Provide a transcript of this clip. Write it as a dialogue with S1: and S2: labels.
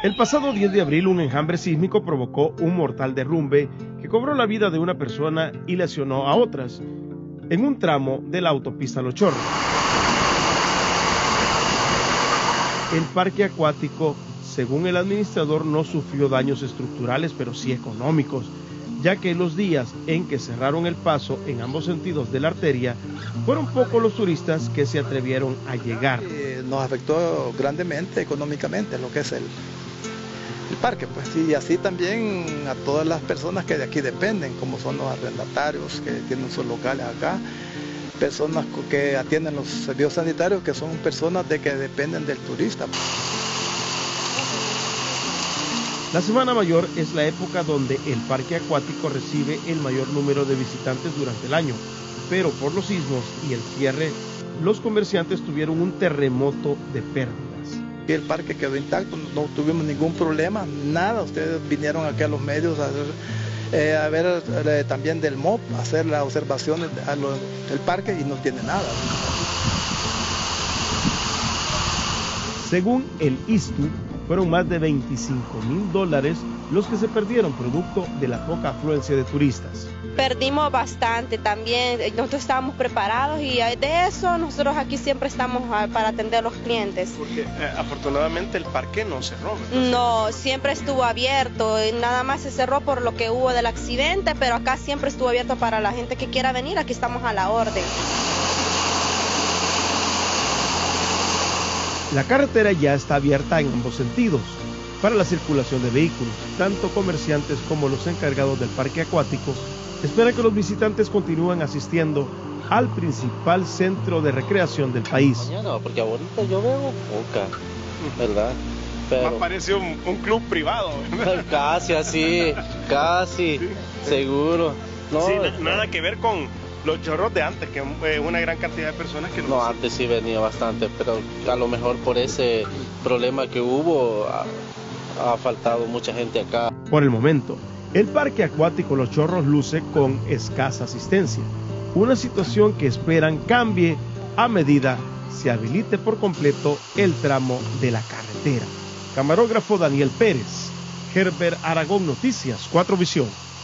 S1: El pasado 10 de abril, un enjambre sísmico provocó un mortal derrumbe que cobró la vida de una persona y lesionó a otras en un tramo de la autopista Los Chorros. El parque acuático, según el administrador, no sufrió daños estructurales, pero sí económicos, ya que en los días en que cerraron el paso en ambos sentidos de la arteria, fueron pocos los turistas que se atrevieron a llegar.
S2: Nos afectó grandemente económicamente lo que es el parque, pues, y así también a todas las personas que de aquí dependen, como son los arrendatarios que tienen sus locales acá, personas que atienden los servicios sanitarios, que son personas de que dependen del turista.
S1: La Semana Mayor es la época donde el parque acuático recibe el mayor número de visitantes durante el año, pero por los sismos y el cierre, los comerciantes tuvieron un terremoto de pérdidas.
S2: Y el parque quedó intacto, no tuvimos ningún problema, nada. Ustedes vinieron aquí a los medios a ver también del MOP, a hacer las observaciones del parque y no tiene nada.
S1: Según el ISTU, fueron más de $25,000 los que se perdieron producto de la poca afluencia de turistas.
S3: Perdimos bastante también, nosotros estábamos preparados y de eso nosotros aquí siempre estamos para atender a los clientes.
S1: Porque afortunadamente el parque no cerró, ¿verdad?
S3: No, siempre estuvo abierto, nada más se cerró por lo que hubo del accidente, pero acá siempre estuvo abierto para la gente que quiera venir, aquí estamos a la orden.
S1: La carretera ya está abierta en ambos sentidos para la circulación de vehículos. Tanto comerciantes como los encargados del parque acuático esperan que los visitantes continúen asistiendo al principal centro de recreación del país.
S4: No, porque ahorita yo veo poca, ¿verdad? Pero
S1: más parece un club privado, ¿verdad?
S4: Casi así, casi, sí, seguro. No,
S1: sí, nada que ver con Los Chorros de antes, que una gran cantidad de personas que
S4: no, antes sí venía bastante, pero a lo mejor por ese problema que hubo ha faltado mucha gente acá.
S1: Por el momento, el parque acuático Los Chorros luce con escasa asistencia, una situación que esperan cambie a medida se habilite por completo el tramo de la carretera. Camarógrafo Daniel Pérez, Herbert Aragón Noticias, 4 Visión.